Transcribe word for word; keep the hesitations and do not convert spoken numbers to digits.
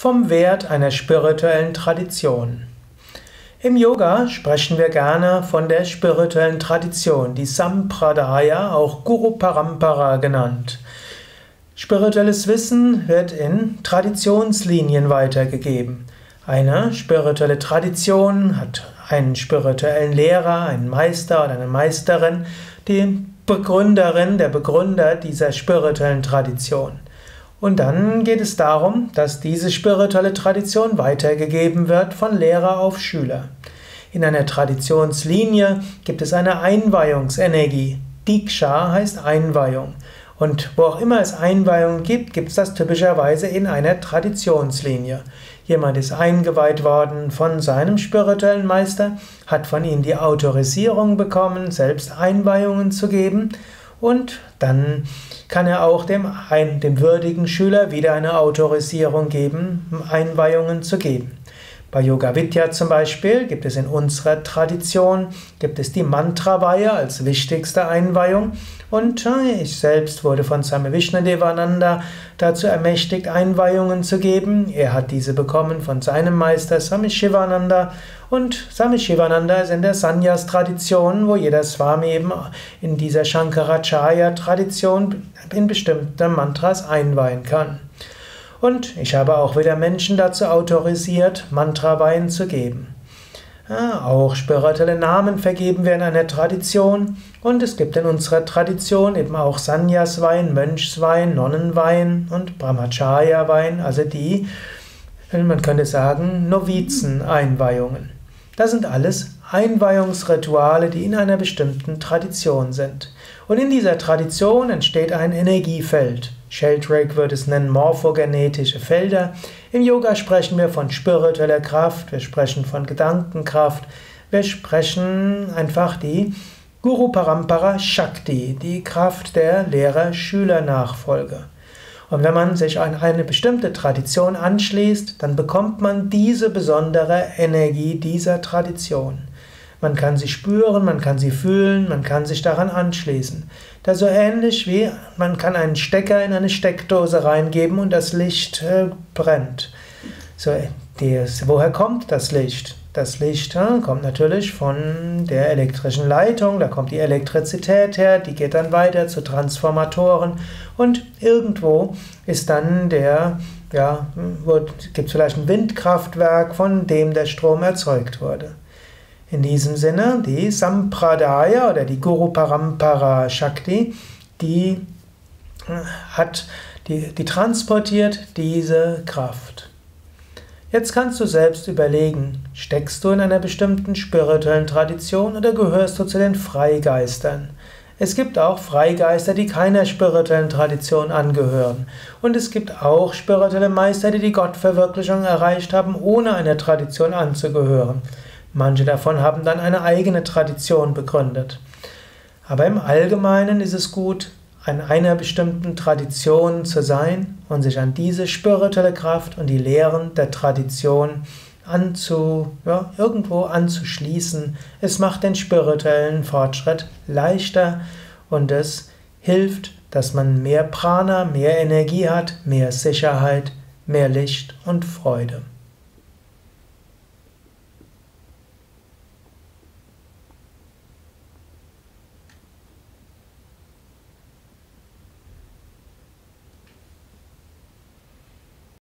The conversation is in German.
Vom Wert einer spirituellen Tradition. Im Yoga sprechen wir gerne von der spirituellen Tradition, die Sampradaya, auch Guru Parampara genannt. Spirituelles Wissen wird in Traditionslinien weitergegeben. Eine spirituelle Tradition hat einen spirituellen Lehrer, einen Meister oder eine Meisterin, die Begründerin, der Begründer dieser spirituellen Tradition. Und dann geht es darum, dass diese spirituelle Tradition weitergegeben wird von Lehrer auf Schüler. In einer Traditionslinie gibt es eine Einweihungsenergie. Diksha heißt Einweihung. Und wo auch immer es Einweihungen gibt, gibt es das typischerweise in einer Traditionslinie. Jemand ist eingeweiht worden von seinem spirituellen Meister, hat von ihm die Autorisierung bekommen, selbst Einweihungen zu geben, und dann kann er auch dem, ein, dem würdigen Schüler wieder eine Autorisierung geben, Einweihungen zu geben. Bei Yoga Vidya zum Beispiel gibt es in unserer Tradition, gibt es die Mantraveihe als wichtigste Einweihung, und ich selbst wurde von Swami Vishnadevananda dazu ermächtigt, Einweihungen zu geben. Er hat diese bekommen von seinem Meister Swami Shivananda, und Swami Shivananda ist in der Sannyas-Tradition, wo jeder Swami eben in dieser Shankaracharya-Tradition in bestimmte Mantras einweihen kann. Und ich habe auch wieder Menschen dazu autorisiert, Mantraweihen zu geben. Ja, auch spirituelle Namen vergeben wir in einer Tradition, und es gibt in unserer Tradition eben auch Sannyasweihen, Mönchsweihen, Nonnenweihen und Brahmacharya-Weihen, also die, man könnte sagen, Novizen-Einweihungen. Das sind alles Einweihungsrituale, die in einer bestimmten Tradition sind. Und in dieser Tradition entsteht ein Energiefeld. Sheldrake würde es nennen morphogenetische Felder. Im Yoga sprechen wir von spiritueller Kraft, wir sprechen von Gedankenkraft, wir sprechen einfach die Guru Parampara Shakti, die Kraft der Lehrer-Schüler-Nachfolge. Und wenn man sich an eine bestimmte Tradition anschließt, dann bekommt man diese besondere Energie dieser Tradition. Man kann sie spüren, man kann sie fühlen, man kann sich daran anschließen. Das ist so ähnlich wie, man kann einen Stecker in eine Steckdose reingeben und das Licht äh, brennt. So, das, woher kommt das Licht? Das Licht äh, kommt natürlich von der elektrischen Leitung, da kommt die Elektrizität her, die geht dann weiter zu Transformatoren, und irgendwo ist dann der, ja, gibt es vielleicht ein Windkraftwerk, von dem der Strom erzeugt wurde. In diesem Sinne, die Sampradaya oder die Guru Parampara Shakti, die hat, die, die transportiert diese Kraft. Jetzt kannst du selbst überlegen, steckst du in einer bestimmten spirituellen Tradition oder gehörst du zu den Freigeistern? Es gibt auch Freigeister, die keiner spirituellen Tradition angehören. Und es gibt auch spirituelle Meister, die die Gottverwirklichung erreicht haben, ohne einer Tradition anzugehören. Manche davon haben dann eine eigene Tradition begründet. Aber im Allgemeinen ist es gut, an einer bestimmten Tradition zu sein und sich an diese spirituelle Kraft und die Lehren der Tradition anzu, ja, irgendwo anzuschließen. Es macht den spirituellen Fortschritt leichter, und es hilft, dass man mehr Prana, mehr Energie hat, mehr Sicherheit, mehr Licht und Freude.